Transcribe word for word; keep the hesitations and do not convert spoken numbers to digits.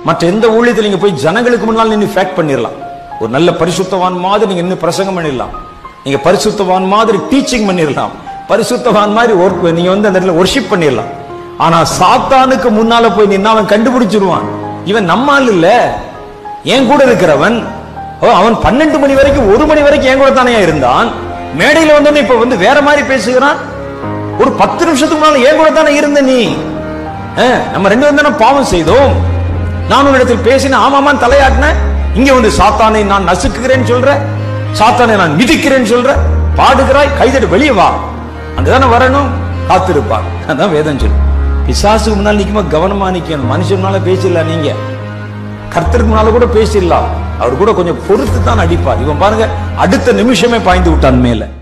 மற்ற எந்த ஊழியத்தில் நீங்க போய் ஜனங்களுக்கு முன்னால் நின்று ஃபேக்ட் பண்ணிடலாம். ஒரு நல்ல பரிசுத்தவான் மாதிரி நீங்க இன்னும் பிரசங்கம் பண்ணிடலாம். நீங்க பரிசுத்தவான் மாதிரி டீச்சிங் பண்ணிடலாம். பரிசுத்தவான் மாதிரி ஒர்க் நீங்க வந்து அந்த இடத்துல வொர்ஷிப் பண்ணிடலாம். ஆனா சாத்தானுக்கு முன்னால போய் நின்னா அவன் கண்டுபிடிச்சிருவான். இவன் நம்மால் இல்ல, என் கூட இருக்கிறவன். அவன் பன்னெண்டு மணி வரைக்கும் ஒரு மணி வரைக்கும் என் கூட தானே இருந்தான். மேடையில வந்தோன்னு இப்ப வந்து வேற மாதிரி பேசுகிறான். ஒரு பத்து நிமிஷத்துக்கு முன்னால என் கூட தானே இருந்த நீ. நம்ம ரெண்டு பேரும் தானே பாவம் செய்தோம். நான் ஒரு இடத்தில் பேசினேன், ஆமாமான் தலையாட்டின. இங்க வந்து சாத்தானை நான் நசுக்குகிறேன்னு சொல்ற, சாத்தானை நான் மிதிக்கிறேன்னு சொல்ற, பாடுகிறாய், கைதட்டு வெளியே வா. அங்கதானே வரணும். காத்திருப்பார். அதான் வேதம் சொல்லு. பிசாசுக்கு முன்னால் நிக்குமா கவனமா நிக்கணும். மனுஷன் முன்னால பேசிடலாம், நீங்க கர்த்தருக்கு முன்னால கூட பேசிடலாம். அவர் கூட கொஞ்சம் பொறுத்து தான் அடிப்பார். இவன் பாருங்க அடுத்த நிமிஷமே பாய்ந்து விட்டான் மேல.